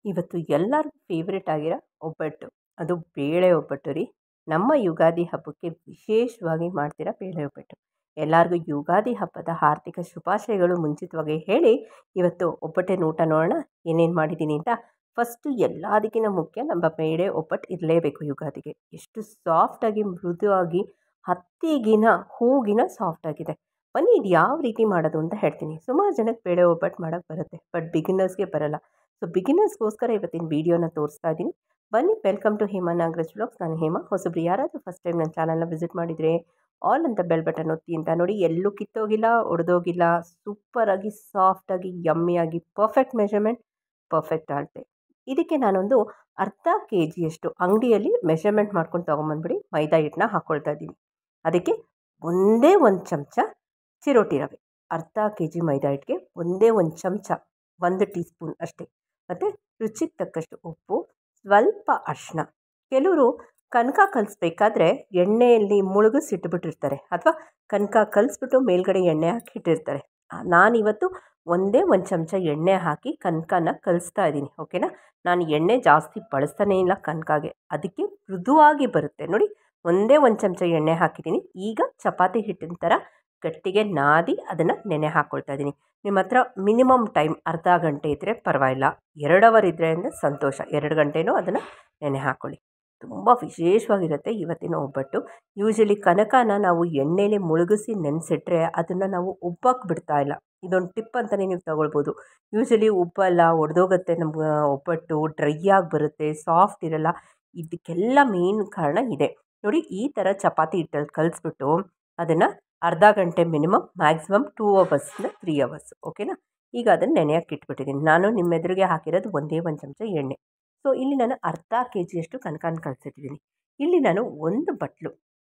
ಇವತ್ತು ಎಲ್ಲರಿಗೂ ಫೇವ್ರೇಟ್ ಆಗಿರೋ ಒಬ್ಬಟ್ಟು, ಅದು ಬೇಳೆ ಒಬ್ಬಟ್ಟು ರೀ. ನಮ್ಮ ಯುಗಾದಿ ಹಬ್ಬಕ್ಕೆ ವಿಶೇಷವಾಗಿ ಮಾಡ್ತಿರೋ ಬೇಳೆ ಒಬ್ಬಟ್ಟು. ಎಲ್ಲರಿಗೂ ಯುಗಾದಿ ಹಬ್ಬದ ಆರ್ಥಿಕ ಶುಭಾಶಯಗಳು ಮುಂಚಿತವಾಗಿ ಹೇಳಿ, ಇವತ್ತು ಒಬ್ಬಟ್ಟಿನ ಊಟ ನೋಡೋಣ ಏನೇನು ಮಾಡಿದ್ದೀನಿ ಅಂತ. ಫಸ್ಟು ಎಲ್ಲದಕ್ಕಿಂತ ಮುಖ್ಯ ನಮ್ಮ ಬೇಳೆ ಒಬ್ಬಟ್ಟು ಇರಲೇಬೇಕು ಯುಗಾದಿಗೆ. ಎಷ್ಟು ಸಾಫ್ಟಾಗಿ ಮೃದುವಾಗಿ ಹತ್ತಿಗಿನ ಹೂಗಿನ ಸಾಫ್ಟಾಗಿದೆ. ಬನ್ನಿ ಇದು ಯಾವ ರೀತಿ ಮಾಡೋದು ಅಂತ ಹೇಳ್ತೀನಿ. ಸುಮಾರು ಜನಕ್ಕೆ ಬೇಳೆ ಒಬ್ಬಟ್ಟು ಮಾಡೋಕ್ಕೆ ಬರುತ್ತೆ, ಬಟ್ ಬಿಗಿನರ್ಸ್ಗೆ ಬರೋಲ್ಲ. ಸೊ ಬಿಗಿನರ್ಸ್ಗೋಸ್ಕರ ಇವತ್ತಿನ ವೀಡಿಯೋನ ತೋರಿಸ್ತಾ ಇದ್ದೀನಿ. ಬನ್ನಿ, welcome to Hema Nagaraj vlogs. ನಾನು ಹೇಮಾ. ಹೊಸಬ್ರು ಯಾರಾದರೂ ಫಸ್ಟ್ ಟೈಮ್ ನನ್ನ ಚಾನಲ್ನ ವಿಸಿಟ್ ಮಾಡಿದರೆ ಆಲ್ ಅಂತ ಬೆಲ್ ಬಟನ್ ಒತ್ತಿ ಅಂತ. ನೋಡಿ, ಎಲ್ಲೂ ಕಿತ್ತೋಗಿಲ್ಲ, ಒಡೆದೋಗಿಲ್ಲ, ಸೂಪರಾಗಿ ಸಾಫ್ಟಾಗಿ ಯಮ್ಮಿಯಾಗಿ ಪರ್ಫೆಕ್ಟ್ ಮೆಷರ್ಮೆಂಟ್, ಪರ್ಫೆಕ್ಟ್ ಅಳತೆ. ಇದಕ್ಕೆ ನಾನೊಂದು ಅರ್ಧ kg ಅಂಗಡಿಯಲ್ಲಿ ಮೆಷರ್ಮೆಂಟ್ ಮಾಡ್ಕೊಂಡು ತೊಗೊಂಬಂದ್ಬಿಡಿ ಮೈದಾ ಹಿಟ್ಟನ್ನ ಹಾಕ್ಕೊಳ್ತಾ ಇದ್ದೀನಿ. ಅದಕ್ಕೆ ಒಂದೇ ಒಂದು ಚಮಚ ಚಿರೋಟಿ ರವೆ, ಅರ್ಧ kg ಮೈದಾ ಹಿಟ್ಟಿಗೆ ಒಂದೇ ಒಂದು ಚಮಚ, 1 ಟೀ ಸ್ಪೂನ್ ಅಷ್ಟೇ. ಮತ್ತು ರುಚಿಗೆ ತಕ್ಕಷ್ಟು ಉಪ್ಪು, ಸ್ವಲ್ಪ ಅರಿಶಿನ. ಕೆಲವರು ಕನಕ ಕಲಿಸ್ಬೇಕಾದ್ರೆ ಎಣ್ಣೆಯಲ್ಲಿ ಮುಳುಗಿಸಿಟ್ಬಿಟ್ಟಿರ್ತಾರೆ, ಅಥವಾ ಕನಕ ಕಲಿಸ್ಬಿಟ್ಟು ಮೇಲ್ಗಡೆ ಎಣ್ಣೆ ಹಾಕಿ ಇಟ್ಟಿರ್ತಾರೆ. ನಾನಿವತ್ತು ಒಂದೇ ಒಂದು ಚಮಚ ಎಣ್ಣೆ ಹಾಕಿ ಕನಕನ ಕಲಿಸ್ತಾ ಇದ್ದೀನಿ. ಓಕೆನಾ? ನಾನು ಎಣ್ಣೆ ಜಾಸ್ತಿ ಬಳಸ್ತಾನೇ ಇಲ್ಲ ಕನಕಾಗೆ, ಅದಕ್ಕೆ ಮೃದುವಾಗಿ ಬರುತ್ತೆ. ನೋಡಿ, ಒಂದೇ ಒಂದು ಚಮಚ ಎಣ್ಣೆ ಹಾಕಿದ್ದೀನಿ. ಈಗ ಚಪಾತಿ ಹಿಟ್ಟಿನ ಥರ ಗಟ್ಟಿಗೆ ನಾದಿ ಅದನ್ನು ನೆನೆ ಹಾಕ್ಕೊಳ್ತಾ ಇದ್ದೀನಿ. ನಿಮ್ಮ ಹತ್ರ ಮಿನಿಮಮ್ ಟೈಮ್ ಅರ್ಧ ಗಂಟೆ ಇದ್ದರೆ ಪರವಾಗಿಲ್ಲ, 2 ಅವರ್ ಇದ್ದರೆ ಅಂದರೆ ಸಂತೋಷ. 2 ಗಂಟೆನೂ ಅದನ್ನು ನೆನೆ ಹಾಕ್ಕೊಳ್ಳಿ. ತುಂಬ ವಿಶೇಷವಾಗಿರುತ್ತೆ ಇವತ್ತಿನ ಒಬ್ಬಟ್ಟು. ಯೂಶಲಿ ಕನಕನ ನಾವು ಎಣ್ಣೆಯಲ್ಲಿ ಮುಳುಗಿಸಿ ನೆನೆಸಿಟ್ರೆ ಅದನ್ನು ನಾವು ಉಬ್ಬಕ್ಕೆ ಬಿಡ್ತಾ ಇಲ್ಲ. ಇದೊಂದು ಟಿಪ್ ಅಂತಲೇ ನೀವು ತಗೊಳ್ಬೋದು. ಯೂಶಲಿ ಉಬ್ಬಲ್ಲ, ಒಡೆದೋಗುತ್ತೆ ನಮ್ಗೆ ಒಬ್ಬಟ್ಟು, ಡ್ರೈ ಆಗಿ ಬರುತ್ತೆ, ಸಾಫ್ಟ್ ಇರಲ್ಲ. ಇದಕ್ಕೆಲ್ಲ ಮೇನ್ ಕಾರಣ ಇದೆ. ನೋಡಿ, ಈ ಥರ ಚಪಾತಿ ಹಿಟ್ಟಲ್ಲಿ ಕಲಿಸ್ಬಿಟ್ಟು ಅದನ್ನು ಅರ್ಧ ಗಂಟೆ ಮಿನಿಮಮ್, ಮ್ಯಾಕ್ಸಿಮಮ್ 2 ಅವರ್ಸಿಂದ 3 ಅವರ್ಸ್. ಓಕೆನಾ? ಈಗ ಅದನ್ನು ನೆನೆಯೋಕ್ಕೆ ಇಟ್ಬಿಟ್ಟಿದ್ದೀನಿ. ನಾನು ನಿಮ್ಮ ಎದುರಿಗೆ ಹಾಕಿರೋದು ಒಂದೇ ಒಂದು ಚಮಚ ಎಣ್ಣೆ. ಸೊ ಇಲ್ಲಿ ನಾನು ಅರ್ಧ kg ಕನಕನ ಕಲಿಸಿಟ್ಟಿದ್ದೀನಿ. ಇಲ್ಲಿ ನಾನು ಒಂದು ಬಟ್ಲು,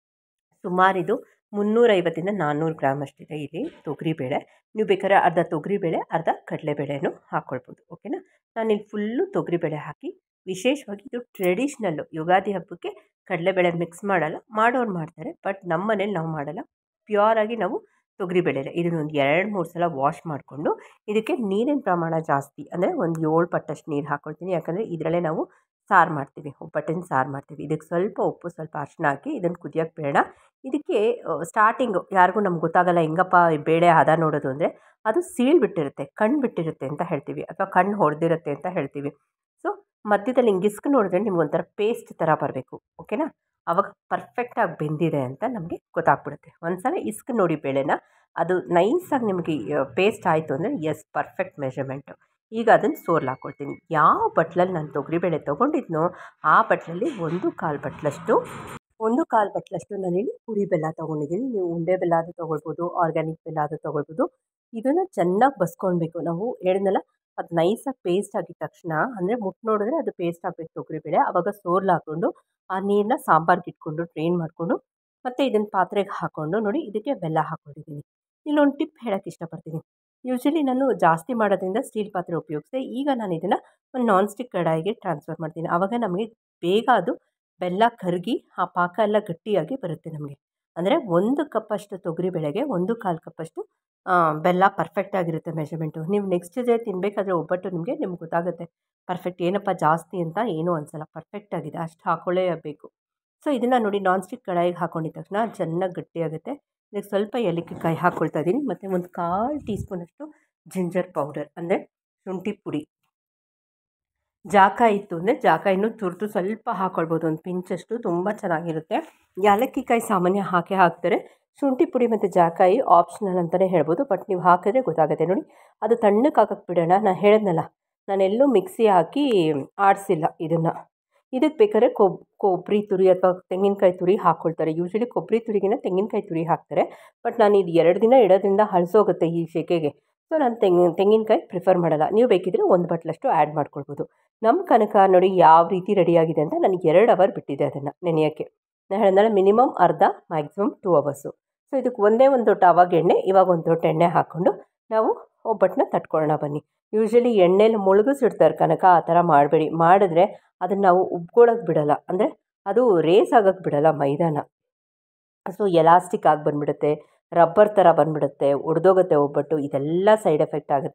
ಸುಮಾರಿದು 350 400 ಗ್ರಾಮ್ ಅಷ್ಟಿದೆ ಇಲ್ಲಿ ತೊಗರಿಬೇಳೆ. ನೀವು ಬೇಕಾದ್ರೆ ಅರ್ಧ ತೊಗರಿಬೇಳೆ, ಅರ್ಧ ಕಡಲೆಬೇಳೆನೂ ಹಾಕ್ಕೊಳ್ಬೋದು. ಓಕೆನಾ? ನಾನಿಲ್ಲಿ ಫುಲ್ಲು ತೊಗರಿಬೇಳೆ ಹಾಕಿ, ವಿಶೇಷವಾಗಿ ಇದು ಟ್ರೆಡಿಷ್ನಲ್ಲು ಯುಗಾದಿ ಹಬ್ಬಕ್ಕೆ ಕಡಲೆಬೇಳೆ ಮಿಕ್ಸ್ ಮಾಡಲ್ಲ, ಮಾಡೋರು ಮಾಡ್ತಾರೆ, ಬಟ್ ನಮ್ಮ ಮನೇಲಿ ನಾವು ಮಾಡಲ್ಲ. ಪ್ಯೂರಾಗಿ ನಾವು ತೊಗರಿಬೇಳೆ ಇದನ್ನೊಂದು 2-3 ಸಲ ವಾಶ್ ಮಾಡಿಕೊಂಡು ಇದಕ್ಕೆ ನೀರಿನ ಪ್ರಮಾಣ ಜಾಸ್ತಿ, ಅಂದರೆ ಒಂದು 7 ಪಟ್ಟಷ್ಟು ನೀರು ಹಾಕ್ಕೊಳ್ತೀನಿ. ಯಾಕಂದರೆ ಇದರಲ್ಲೇ ನಾವು ಸಾರು ಮಾಡ್ತೀವಿ, ಒಬ್ಬಟ್ಟಿನ ಸಾರು ಮಾಡ್ತೀವಿ. ಇದಕ್ಕೆ ಸ್ವಲ್ಪ ಉಪ್ಪು, ಸ್ವಲ್ಪ ಅರಿಶಿನ ಹಾಕಿ ಇದನ್ನು ಕುದಿಯೋಕ್ಕೆ ಬೇಡ. ಇದಕ್ಕೆ ಸ್ಟಾರ್ಟಿಂಗು ಯಾರಿಗೂ ನಮ್ಗೆ ಗೊತ್ತಾಗಲ್ಲ ಹೆಂಗಪ್ಪ ಬೇಳೆ ಹದ ನೋಡೋದು ಅಂದರೆ, ಅದು ಸೀಳ್ಬಿಟ್ಟಿರುತ್ತೆ, ಕಣ್ಣು ಬಿಟ್ಟಿರುತ್ತೆ ಅಂತ ಹೇಳ್ತೀವಿ, ಅಥವಾ ಕಣ್ಣು ಹೊಡೆದಿರುತ್ತೆ ಅಂತ ಹೇಳ್ತೀವಿ. ಸೊ ಮಧ್ಯದಲ್ಲಿ ಹಿಂಗೆ ಇಸ್ಕು ನೋಡಿದ್ರೆ ನಿಮ್ಗೊಂಥರ ಪೇಸ್ಟ್ ಥರ ಬರಬೇಕು. ಓಕೆನಾ? ಆವಾಗ ಪರ್ಫೆಕ್ಟಾಗಿ ಬೆಂದಿದೆ ಅಂತ ನಮಗೆ ಗೊತ್ತಾಗ್ಬಿಡುತ್ತೆ. ಒಂದು ಸಲ ಇಸ್ಕು ನೋಡಿ ಬೇಳೆನ, ಅದು ನೈಸಾಗಿ ನಿಮಗೆ ಪೇಸ್ಟ್ ಆಯಿತು ಅಂದರೆ ಎಸ್, ಪರ್ಫೆಕ್ಟ್ ಮೆಷರ್ಮೆಂಟು. ಈಗ ಅದನ್ನು ಸೋರ್ಲು ಹಾಕ್ಕೊಳ್ತೀನಿ. ಯಾವ ಬಟ್ಲಲ್ಲಿ ನಾನು ತೊಗರಿಬೇಳೆ ತೊಗೊಂಡಿದ್ನೋ ಆ ಬಟ್ಲಲ್ಲಿ 1/4 ಬಟ್ಲಷ್ಟು ನಾನಿಲ್ಲಿ ಪುರಿ ಬೆಲ್ಲ ತೊಗೊಂಡಿದ್ದೀನಿ. ನೀವು ಉಂಡೆ ಬೆಲ್ಲ ಆದರೂ ತೊಗೊಳ್ಬೋದು, ಆರ್ಗ್ಯಾನಿಕ್ ಬೆಲ್ಲ ಆದರೂ ತೊಗೊಳ್ಬೋದು. ಇದನ್ನು ಚೆನ್ನಾಗಿ ಬಸ್ಕೊಳ್ಬೇಕು. ನಾವು ಹೇಳಿದ್ನಲ್ಲ, ಅದು ನೈಸಾಗಿ ಪೇಸ್ಟ್ ಆಗಿದ ತಕ್ಷಣ, ಅಂದರೆ ಮುಟ್ಟು ನೋಡಿದ್ರೆ ಅದು ಪೇಸ್ಟ್ ಆಗಬೇಕು ತೊಗರಿಬೇಳೆ. ಆವಾಗ ಸೋರ್ಲು ಹಾಕ್ಕೊಂಡು ಆ ನೀರನ್ನ ಸಾಂಬಾರ್ಗೆ ಇಟ್ಕೊಂಡು ಡ್ರೈನ್ ಮಾಡಿಕೊಂಡು ಮತ್ತು ಇದನ್ನು ಪಾತ್ರೆಗೆ ಹಾಕ್ಕೊಂಡು, ನೋಡಿ ಇದಕ್ಕೆ ಬೆಲ್ಲ ಹಾಕ್ಕೊಂಡಿದ್ದೀನಿ. ಇಲ್ಲೊಂದು ಟಿಪ್ ಹೇಳೋಕ್ಕೆ ಇಷ್ಟಪಡ್ತೀನಿ. ಯೂಶಲಿ ನಾನು ಜಾಸ್ತಿ ಮಾಡೋದ್ರಿಂದ ಸ್ಟೀಲ್ ಪಾತ್ರೆ ಉಪಯೋಗಿಸಿದೆ. ಈಗ ನಾನು ಇದನ್ನು ಒಂದು ನಾನ್ ಸ್ಟಿಕ್ ಕಡಾಯಿಗೆ ಟ್ರಾನ್ಸ್ಫರ್ ಮಾಡ್ತೀನಿ. ಆವಾಗ ನಮಗೆ ಬೇಗ ಅದು ಬೆಲ್ಲ ಕರಗಿ ಆ ಪಾಕ ಎಲ್ಲ ಗಟ್ಟಿಯಾಗಿ ಬರುತ್ತೆ ನಮಗೆ. ಅಂದರೆ 1 ಕಪ್ಪಷ್ಟು ತೊಗರಿಬೇಳೆಗೆ 1/4 ಕಪ್ಪಷ್ಟು ಬೆಲ್ಲ ಪರ್ಫೆಕ್ಟಾಗಿರುತ್ತೆ ಮೆಷರ್ಮೆಂಟು. ನೀವು ನೆಕ್ಸ್ಟ್ ಡೇ ತಿನ್ನಬೇಕಾದ್ರೆ ಒಬ್ಬಟ್ಟು ನಿಮ್ಗೆ ಗೊತ್ತಾಗುತ್ತೆ ಪರ್ಫೆಕ್ಟ್, ಏನಪ್ಪ ಜಾಸ್ತಿ ಅಂತ ಏನೂ ಅನಿಸಲ್ಲ, ಪರ್ಫೆಕ್ಟಾಗಿದೆ, ಅಷ್ಟು ಹಾಕ್ಕೊಳ್ಳೇಬೇಕು. ಸೊ ಇದನ್ನು ನೋಡಿ, ನಾನ್ ಸ್ಟಿಕ್ ಕಡಾಯಿಗೆ ಹಾಕ್ಕೊಂಡಿದ್ದ ತಕ್ಷಣ ಚೆನ್ನಾಗಿ ಗಟ್ಟಿಯಾಗುತ್ತೆ. ಇದಕ್ಕೆ ಸ್ವಲ್ಪ ಏಲಕ್ಕಿಕಾಯಿ ಹಾಕ್ಕೊಳ್ತಾ ಇದ್ದೀನಿ, ಮತ್ತು ಒಂದು 1/4 ಟೀ ಸ್ಪೂನಷ್ಟು ಜಿಂಜರ್ ಪೌಡರ್, ಅಂದರೆ ಶುಂಠಿ ಪುಡಿ. ಜಾಕಾಯಿ ಇತ್ತು ಅಂದರೆ ಜಾಕಾಯಿನೂ ತುರಿದು ಸ್ವಲ್ಪ ಹಾಕ್ಕೊಳ್ಬೋದು, ಒಂದು ಪಿಂಚಷ್ಟು, ತುಂಬ ಚೆನ್ನಾಗಿರುತ್ತೆ. ಏಲಕ್ಕಿಕಾಯಿ ಸಾಮಾನ್ಯ ಹಾಕ್ತಾರೆ. ಶುಂಠಿ ಪುಡಿ ಮತ್ತು ಜಾಕಾಯಿ ಆಪ್ಷನಲ್ ಅಂತಲೇ ಹೇಳ್ಬೋದು, ಬಟ್ ನೀವು ಹಾಕಿದ್ರೆ ಗೊತ್ತಾಗುತ್ತೆ. ನೋಡಿ, ಅದು ತಣ್ಣಕ್ಕೆ ಹಾಕಕ್ಕೆ ಬಿಡೋಣ. ನಾನು ಹೇಳಿದ್ನಲ್ಲ, ನಾನೆಲ್ಲೂ ಮಿಕ್ಸಿ ಹಾಕಿ ಆಡಿಸಿಲ್ಲ ಇದನ್ನು. ಇದಕ್ಕೆ ಬೇಕಾದ್ರೆ ಕೊಬ್ಬರಿ ತುರಿ ಅಥವಾ ತೆಂಗಿನಕಾಯಿ ತುರಿ ಹಾಕ್ಕೊಳ್ತಾರೆ. ಯೂಶಲಿ ಕೊಬ್ಬರಿ ತುರಿಗಿನ ತೆಂಗಿನಕಾಯಿ ತುರಿ ಹಾಕ್ತಾರೆ, ಬಟ್ ನಾನು ಇದು 2 ದಿನ ಇಡೋದ್ರಿಂದ ಹಳಸೋಗುತ್ತೆ ಈ ಸೆಕೆಗೆ. ಸೊ ನಾನು ತೆಂಗಿನಕಾಯಿ ಪ್ರಿಫರ್ ಮಾಡಲ್ಲ. ನೀವು ಬೇಕಿದ್ರೆ 1 ಬಟ್ಲಷ್ಟು ಆ್ಯಡ್ ಮಾಡ್ಕೊಳ್ಬೋದು. ನಮ್ಮ ಕನಕ ನೋಡಿ ಯಾವ ರೀತಿ ರೆಡಿಯಾಗಿದೆ ಅಂತ. ನನಗೆ 2 ಅವರ್ ಬಿಟ್ಟಿದೆ ಅದನ್ನು ನೆನೆಯೋಕ್ಕೆ. ನಾನು ಹೇಳಿದ್ನಲ್ಲ, ಮಿನಿಮಮ್ ಅರ್ಧ, ಮ್ಯಾಕ್ಸಿಮಮ್ 2 ಅವರ್ಸು. ಸೊ ಇದಕ್ಕೆ ಒಂದೇ ಒಂದು ದೊಡ್ಡ ಆವಾಗ ಎಣ್ಣೆ, ಇವಾಗ ಒಂದು ದೊಡ್ಡ ಎಣ್ಣೆ ಹಾಕ್ಕೊಂಡು ನಾವು ಒಬ್ಬಟ್ಟನ್ನ ತಟ್ಕೊಳ್ಳೋಣ ಬನ್ನಿ. ಯೂಶಲಿ ಎಣ್ಣೆಲಿ ಮುಳುಗಿಸಿಡ್ತಾರೆ ಕನಕ, ಆ ಥರ ಮಾಡಬೇಡಿ. ಮಾಡಿದ್ರೆ ಅದನ್ನು ನಾವು ಉಬ್ಕೊಳ್ಳೋಕೆ ಬಿಡಲ್ಲ, ಅಂದರೆ ಅದು ರೇಸ್ ಆಗೋಕ್ಕೆ ಬಿಡಲ್ಲ ಮೈದಾನ. ಸೊ ಎಲಾಸ್ಟಿಕ್ ಆಗಿ ಬಂದುಬಿಡುತ್ತೆ, ರಬ್ಬರ್ ಥರ ಬಂದುಬಿಡುತ್ತೆ, ಒಡೆದೋಗುತ್ತೆ ಒಬ್ಬಟ್ಟು, ಇದೆಲ್ಲ ಸೈಡ್ ಎಫೆಕ್ಟ್ ಆಗುತ್ತೆ.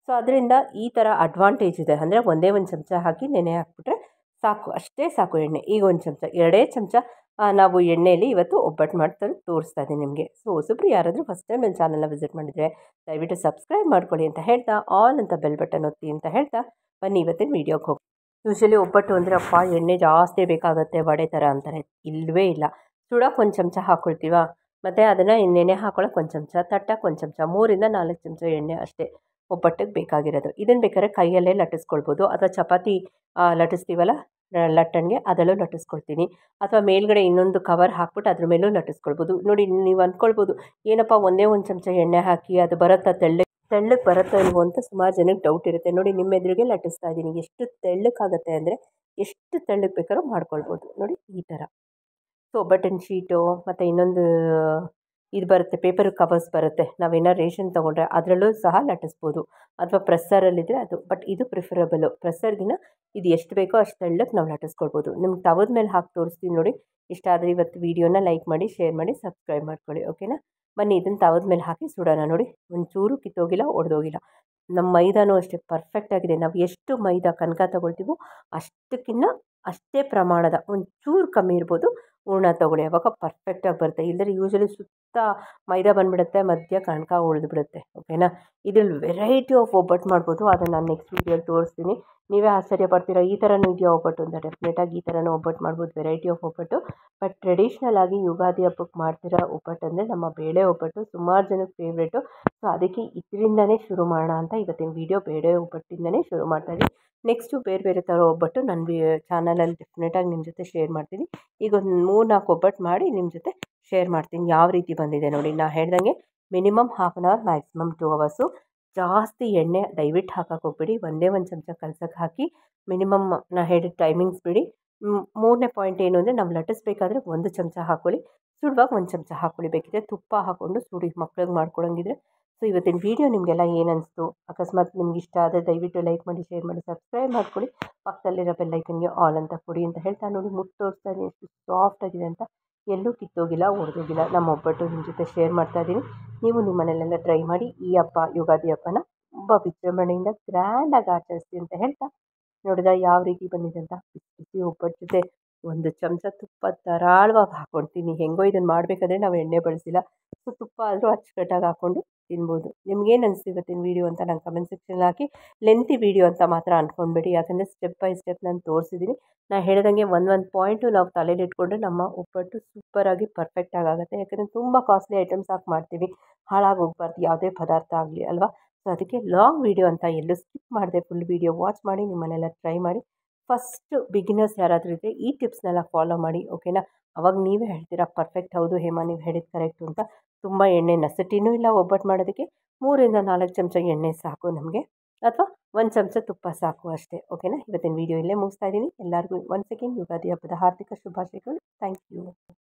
ಸೊ ಅದರಿಂದ ಈ ಥರ ಅಡ್ವಾಂಟೇಜ್ ಇದೆ. ಅಂದರೆ ಒಂದೇ ಒಂದು ಚಮಚ ಹಾಕಿ ನೆನೆ ಹಾಕ್ಬಿಟ್ರೆ ಸಾಕು, ಅಷ್ಟೇ ಸಾಕು ಎಣ್ಣೆ. ಈಗ ಒಂದು ಚಮಚ, ಎರಡೇ ಚಮಚ ನಾವು ಎಣ್ಣೆಯಲ್ಲಿ ಇವತ್ತು ಒಬ್ಬಟ್ಟು ಮಾಡ್ತಾರೆ ತೋರಿಸ್ತಾ ಇದ್ದೀನಿ ನಿಮಗೆ. ಸೊ ಹೊಸಬ್ರು ಯಾರಾದರೂ ಫಸ್ಟ್ ಟೈಮ್ ನನ್ನ ಚಾನಲ್ನ ವಿಸಿಟ್ ಮಾಡಿದರೆ ದಯವಿಟ್ಟು ಸಬ್ಸ್ಕ್ರೈಬ್ ಮಾಡ್ಕೊಳ್ಳಿ ಅಂತ ಹೇಳ್ತಾ, ಆಲ್ ಅಂತ ಬೆಲ್ ಬಟನ್ ಒತ್ತಿ ಅಂತ ಹೇಳ್ತಾ ಬನ್ನಿ ಇವತ್ತಿನ ವೀಡಿಯೋಗೆ ಹೋಗಿ. ಯೂಶಲಿ ಒಬ್ಬಟ್ಟು ಅಂದರೆ ಅಪ್ಪ ಎಣ್ಣೆ ಜಾಸ್ತಿ ಬೇಕಾಗುತ್ತೆ ವಡೆ ಥರ ಅಂತಾರೆ. ಇಲ್ಲವೇ ಇಲ್ಲ. ಸುಡೋಕೆ ಒಂದು ಚಮಚ ಹಾಕ್ಕೊಳ್ತೀವ, ಮತ್ತು ಅದನ್ನು ನೆನೆ ಹಾಕೊಳ್ಳೋಕೆ ಒಂದು ಚಮಚ, ತಟ್ಟಕ್ಕೆ ಒಂದು ಚಮಚ, 3-4 ಚಮಚ ಎಣ್ಣೆ ಅಷ್ಟೇ ಒಬ್ಬಟ್ಟಿಗೆ ಬೇಕಾಗಿರೋದು. ಇದನ್ನು ಬೇಕಾದ್ರೆ ಕೈಯಲ್ಲೇ ಲಟ್ಟಿಸ್ಕೊಳ್ಬೋದು, ಅಥವಾ ಚಪಾತಿ ಲಟ್ಟಿಸ್ತೀವಲ್ಲ ಲಟ್ಟಣಿಗೆ ಅದರಲ್ಲೂ ಲಟ್ಟಿಸ್ಕೊಳ್ತೀನಿ, ಅಥವಾ ಮೇಲ್ಗಡೆ ಇನ್ನೊಂದು ಕವರ್ ಹಾಕ್ಬಿಟ್ಟು ಅದ್ರ ಮೇಲೂ ಲಟ್ಟಿಸ್ಕೊಳ್ಬೋದು. ನೋಡಿ ನೀವು ಅಂದ್ಕೊಳ್ಬೋದು, ಏನಪ್ಪ ಒಂದೇ ಒಂದು ಚಮಚ ಎಣ್ಣೆ ಹಾಕಿ ಅದು ಬರುತ್ತಾ ತೆಳ್ಳಗೆ ಬರುತ್ತೋ ಇಲ್ವೋ ಅಂತ ಸುಮಾರು ಜನಕ್ಕೆ ಡೌಟ್ ಇರುತ್ತೆ. ನೋಡಿ ನಿಮ್ಮ ಎದುರಿಗೆ ಲಟ್ಟಿಸ್ತಾ ಇದ್ದೀನಿ. ಎಷ್ಟು ತೆಳ್ಳಕ್ಕಾಗುತ್ತೆ ಅಂದರೆ ಎಷ್ಟು ತೆಳ್ಳಗೆ ಬೇಕಾದ್ರೂ ಮಾಡ್ಕೊಳ್ಬೋದು. ನೋಡಿ ಈ ಥರ. ಸೊ ಒಬ್ಬಟ್ಟಿನ ಶೀಟು ಮತ್ತು ಇನ್ನೊಂದು ಇದು ಬರುತ್ತೆ, ಪೇಪರ್ ಕವರ್ಸ್ ಬರುತ್ತೆ, ನಾವೇನಾರು ರೇಷನ್ ತೊಗೊಂಡ್ರೆ ಅದರಲ್ಲೂ ಸಹ ಲಟ್ಟಿಸ್ಬೋದು, ಅಥವಾ ಪ್ರೆಸ್ಸರಲ್ಲಿದ್ದರೆ ಅದು. ಬಟ್ ಇದು ಪ್ರಿಫರಬಲು. ಪ್ರೆಸ್ಸರ್ಗಿನ ಇದು ಎಷ್ಟು ಬೇಕೋ ಅಷ್ಟು ತೆಳ್ಳಗೆ ನಾವು ಲಟ್ಟಿಸ್ಕೊಳ್ಬೋದು. ನಿಮ್ಗೆ ತವದ ಮೇಲೆ ಹಾಕಿ ತೋರಿಸ್ತೀನಿ ನೋಡಿ. ಇಷ್ಟ ಆದರೆ ಇವತ್ತು ವೀಡಿಯೋನ ಲೈಕ್ ಮಾಡಿ, ಶೇರ್ ಮಾಡಿ, ಸಬ್ಸ್ಕ್ರೈಬ್ ಮಾಡ್ಕೊಳ್ಳಿ. ಓಕೆನಾ? ಬನ್ನಿ ಇದನ್ನು ತವದ ಮೇಲೆ ಹಾಕಿ ಸುಡೋಣ. ನೋಡಿ ಒಂಚೂರು ಕಿತ್ತೋಗಿಲ್ಲ, ಒಡೆದೋಗಿಲ್ಲ. ನಮ್ಮ ಮೈದಾನೂ ಅಷ್ಟೇ ಪರ್ಫೆಕ್ಟಾಗಿದೆ. ನಾವು ಎಷ್ಟು ಮೈದಾ ಕನಕ ತೊಗೊಳ್ತೀವೋ ಅಷ್ಟೇ ಪ್ರಮಾಣದ, ಒಂಚೂರು ಕಮ್ಮಿ ಇರ್ಬೋದು, ಹೂರಣ ತೊಗೊಳ್ಳಿ. ಆವಾಗ ಪರ್ಫೆಕ್ಟಾಗಿ ಬರುತ್ತೆ. ಇಲ್ಲದ್ರೆ ಯೂಶಲಿ ಸುತ್ತ ಮೈದಾ ಬಂದುಬಿಡುತ್ತೆ, ಮಧ್ಯ ಕನಕ ಉಳಿದ್ಬಿಡುತ್ತೆ. ಓಕೆನಾ? ಇದ್ರಲ್ಲಿ ವೆರೈಟಿ ಆಫ್ ಒಬ್ಬಟ್ಟು ಮಾಡ್ಬೋದು. ಅದನ್ನು ನಾನು ನೆಕ್ಸ್ಟ್ ವೀಡಿಯೋಲಿ ತೋರಿಸ್ತೀನಿ. ನೀವೇ ಆಶ್ಚರ್ಯ ಪಡ್ತೀರಾ, ಈ ಥರನೂ ಇದೆಯಾ ಒಬ್ಬಟ್ಟು ಅಂತ. ಡೆಫಿನೆಟಾಗಿ ಈ ಥರನೂ ಒಬ್ಬಟ್ಟು ಮಾಡ್ಬೋದು, variety of obbattu. But traditional ಆಗಿ ಯುಗಾದಿ ಹಬ್ಬಕ್ಕೆ ಮಾಡ್ತಿರೋ ಒಬ್ಬಟ್ಟು ಅಂದರೆ ನಮ್ಮ ಬೇಳೆ ಒಬ್ಬಟ್ಟು. ಸುಮಾರು ಜನಕ್ಕೆ ಫೇವ್ರೇಟು. ಸೊ ಅದಕ್ಕೆ ಇದರಿಂದನೇ ಶುರು ಮಾಡೋಣ ಅಂತ ಇವತ್ತಿನ ವೀಡಿಯೋ ಬೇಳೆ ಒಬ್ಬಟ್ಟಿಂದನೇ ಶುರು ಮಾಡ್ತಾಯಿದ್ದೀನಿ. ನೆಕ್ಸ್ಟು ಬೇರೆ ಥರ ಒಬ್ಬಟ್ಟು ನನ್ನ ಚಾನಲಲ್ಲಿ ಡೆಫಿನೆಟಾಗಿ ನಿಮ್ಮ ಜೊತೆ ಶೇರ್ ಮಾಡ್ತೀನಿ. ಈಗ ಒಂದು 3-4 ಒಬ್ಬಟ್ಟು ಮಾಡಿ ನಿಮ್ಮ ಜೊತೆ ಶೇರ್ ಮಾಡ್ತೀನಿ ಯಾವ ರೀತಿ ಬಂದಿದೆ ನೋಡಿ. ನಾನು ಹೇಳ್ದಂಗೆ ಮಿನಿಮಮ್ 1/2 ಅವರ್, ಮ್ಯಾಕ್ಸಿಮಮ್ 2 ಅವರ್ಸು. ಜಾಸ್ತಿ ಎಣ್ಣೆ ದಯವಿಟ್ಟು ಹಾಕಕ್ಕೆ ಹೋಗ್ಬೇಡಿ. ಒಂದೇ ಒಂದು ಚಮಚ ಕಲ್ಸಕ್ಕೆ ಹಾಕಿ ಮಿನಿಮಮ್ ನಾನು ಹೇಳಿದ ಟೈಮಿಂಗ್ಸ್ ಬಿಡಿ. ಮೂರನೇ ಪಾಯಿಂಟ್ ಏನು ಅಂದರೆ, ನಾವು ಲಟ್ಟಿಸ್ಬೇಕಾದ್ರೆ 1 ಚಮಚ ಹಾಕ್ಕೊಳ್ಳಿ, ಸುಡುವಾಗ 1 ಚಮಚ ಹಾಕ್ಕೊಳ್ಳಿ. ಬೇಕಿದ್ರೆ ತುಪ್ಪ ಹಾಕ್ಕೊಂಡು ಸುಡಿ, ಮಕ್ಳಿಗೆ ಮಾಡ್ಕೊಳಂಗಿದ್ರೆ. ಸೊ ಇವತ್ತಿನ ವೀಡಿಯೋ ನಿಮಗೆಲ್ಲ ಏನು ಅನಿಸ್ತು? ಅಕಸ್ಮಾತ್ ನಿಮ್ಗೆ ಇಷ್ಟ ಆದರೆ ದಯವಿಟ್ಟು ಲೈಕ್ ಮಾಡಿ, ಶೇರ್ ಮಾಡಿ, ಸಬ್ಸ್ಕ್ರೈಬ್ ಮಾಡ್ಕೊಳ್ಳಿ. ಪಕ್ಕದಲ್ಲಿರೋ ಬೆಲ್ಲೈಕನ್ಗೆ ಆಲ್ ಅಂತ ಕೊಡಿ ಅಂತ ಹೇಳ್ತಾ, ನೋಡಿ ಮುಟ್ಟು ತೋರಿಸ್ತಾ ಇದ್ದೀನಿ ಎಷ್ಟು ಸಾಫ್ಟಾಗಿದೆ ಅಂತ. ಎಲ್ಲೂ ಕಿತ್ತೋಗಿಲ್ಲ, ಒಡೆದೋಗಿಲ್ಲ. ನಮ್ಮ ಒಬ್ಬಟ್ಟು ನಿಮ್ಮ ಜೊತೆ ಶೇರ್ ಮಾಡ್ತಾ ಇದ್ದೀನಿ. ನೀವು ನಿಮ್ಮ ಮನೆಯಲ್ಲೆಲ್ಲ ಟ್ರೈ ಮಾಡಿ. ಈ ಹಬ್ಬ ಯುಗಾದಿ ಹಬ್ಬನ ತುಂಬ ವಿಜೃಂಭಣೆಯಿಂದ ಗ್ರ್ಯಾಂಡಾಗಿ ಆಚರಿಸ್ತೀವಿ ಅಂತ ಹೇಳ್ತಾ, ನೋಡಿದ ಯಾವ ರೀತಿ ಬಂದಿದೆ ಅಂತ. ಬಿಸಿ ಒಬ್ಬಟ್ಟು ಜೊತೆ 1 ಚಮಚ ತುಪ್ಪ ಧಾರಾಳವಾಗಿ ಹಾಕ್ಕೊಳ್ತೀನಿ. ಹೆಂಗೋ ಇದನ್ನು ಮಾಡಬೇಕಾದ್ರೆ ನಾವು ಎಣ್ಣೆ ಬಳಸಿಲ್ಲ. ಸೊ ತುಪ್ಪ ಆದರೂ ಅಚ್ಚುಕಟ್ಟಾಗಿ ಹಾಕ್ಕೊಂಡು ತಿನ್ಬೋದು. ನಿಮ್ಗೇನು ಅನಿಸ್ತು ಇವತ್ತಿನ ವೀಡಿಯೋ ಅಂತ ನಂಗೆ ಕಮೆಂಟ್ ಸೆಕ್ಷನಲ್ಲಿ ಹಾಕಿ. ಲೆಂತಿ ವೀಡಿಯೋ ಅಂತ ಮಾತ್ರ ಅಂದ್ಕೊಂಡ್ಬೇಡಿ, ಯಾಕಂದರೆ ಸ್ಟೆಪ್ ಬೈ ಸ್ಟೆಪ್ ನಾನು ತೋರಿಸಿದ್ದೀನಿ. ನಾನು ಹೇಳ್ದಂಗೆ ಒಂದೊಂದು ಪಾಯಿಂಟು ನಾವು ತಲೆಯಲ್ಲಿ ಇಟ್ಕೊಂಡ್ರೆ ನಮ್ಮ ಒಬ್ಬಟ್ಟು ಸೂಪರಾಗಿ ಪರ್ಫೆಕ್ಟಾಗಿ ಆಗುತ್ತೆ. ಯಾಕಂದರೆ ತುಂಬ ಕಾಸ್ಟ್ಲಿ ಐಟಮ್ಸ್ ಹಾಕಿ ಮಾಡ್ತೀವಿ, ಹಾಳಾಗಿ ಹೋಗ್ಬಾರ್ದು ಯಾವುದೇ ಪದಾರ್ಥ ಆಗಲಿ ಅಲ್ವಾ. ಸೊ ಅದಕ್ಕೆ ಲಾಂಗ್ ವೀಡಿಯೋ ಅಂತ ಎಲ್ಲೂ ಸ್ಕಿಪ್ ಮಾಡಿದೆ, ಫುಲ್ ವೀಡಿಯೋ ವಾಚ್ ಮಾಡಿ ನಿಮ್ಮನ್ನೆಲ್ಲ ಟ್ರೈ ಮಾಡಿ. ಫಸ್ಟು ಬಿಗಿನರ್ಸ್ ಯಾರಾದರೂ ಇದ್ದರೆ ಈ ಟಿಪ್ಸ್ನೆಲ್ಲ ಫಾಲೋ ಮಾಡಿ. ಓಕೆನಾ? ಅವಾಗ ನೀವೇ ಹೇಳ್ತೀರಾ ಪರ್ಫೆಕ್ಟ್, ಹೌದು ಹೇಮಾ ನೀವು ಹೇಳಿದ್ದು ಕರೆಕ್ಟು ಅಂತ. ತುಂಬ ಎಣ್ಣೆ ನೆಸಟಿನೂ ಇಲ್ಲ ಒಬ್ಬಟ್ಟು ಮಾಡೋದಕ್ಕೆ. 3-4 ಚಮಚ ಎಣ್ಣೆ ಸಾಕು ನಮಗೆ, ಅಥವಾ 1 ಚಮಚ ತುಪ್ಪ ಸಾಕು ಅಷ್ಟೇ. ಓಕೆನಾ? ಇವತ್ತಿನ ವೀಡಿಯೋ ಇಲ್ಲೇ ಮುಗಿಸ್ತಾ ಇದ್ದೀನಿ. ಎಲ್ಲರಿಗೂ ಒನ್ಸ್ ಅಗೇನ್ ಯುಗಾದಿ ಹಬ್ಬದ ಹಾರ್ದಿಕ ಶುಭಾಶಯಗಳು. Thank you.